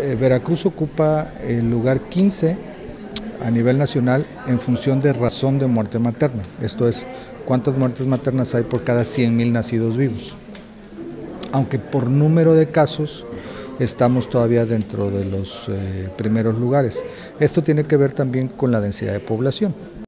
Veracruz ocupa el lugar 15 a nivel nacional en función de razón de muerte materna. Esto es, cuántas muertes maternas hay por cada 100,000 nacidos vivos. Aunque por número de casos estamos todavía dentro de los primeros lugares. Esto tiene que ver también con la densidad de población.